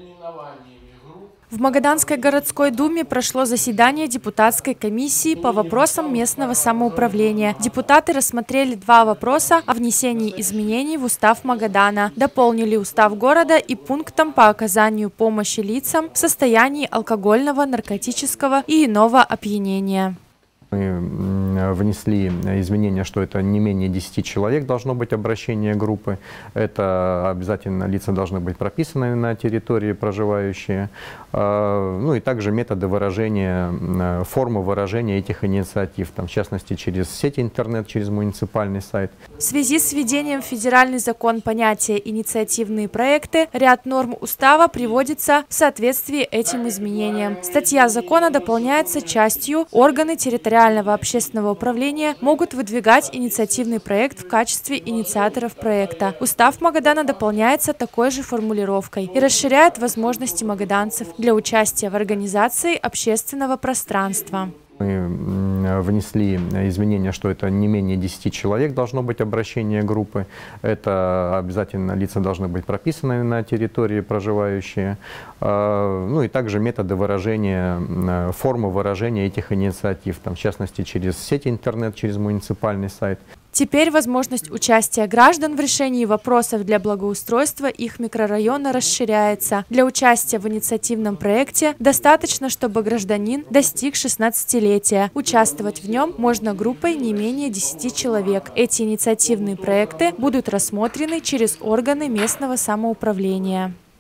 В Магаданской городской думе прошло заседание депутатской комиссии по вопросам местного самоуправления. Депутаты рассмотрели два вопроса о внесении изменений в устав Магадана, дополнили устав города и пунктом по оказанию помощи лицам в состоянии алкогольного, наркотического и иного опьянения. Мы внесли изменения, что это не менее 10 человек должно быть обращение группы. Это обязательно лица должны быть прописаны на территории проживающие. Ну и также методы выражения, формы выражения этих инициатив, там, в частности через сеть интернет, через муниципальный сайт. В связи с введением в федеральный закон понятия «инициативные проекты» ряд норм устава приводится в соответствии этим изменениям. Статья закона дополняется частью «Органы территориального общественного управления могут выдвигать инициативный проект в качестве инициаторов проекта». Устав Магадана дополняется такой же формулировкой и расширяет возможности магаданцев для участия в организации общественного пространства. Мы внесли изменения, что это не менее 10 человек должно быть обращение группы. Это обязательно лица должны быть прописаны на территории проживающие. Ну и также методы выражения, формы выражения этих инициатив, там, в частности через сеть интернет, через муниципальный сайт. Теперь возможность участия граждан в решении вопросов для благоустройства их микрорайона расширяется. Для участия в инициативном проекте достаточно, чтобы гражданин достиг 16-летия. Участвовать в нем можно группой не менее 10 человек. Эти инициативные проекты будут рассмотрены через органы местного самоуправления.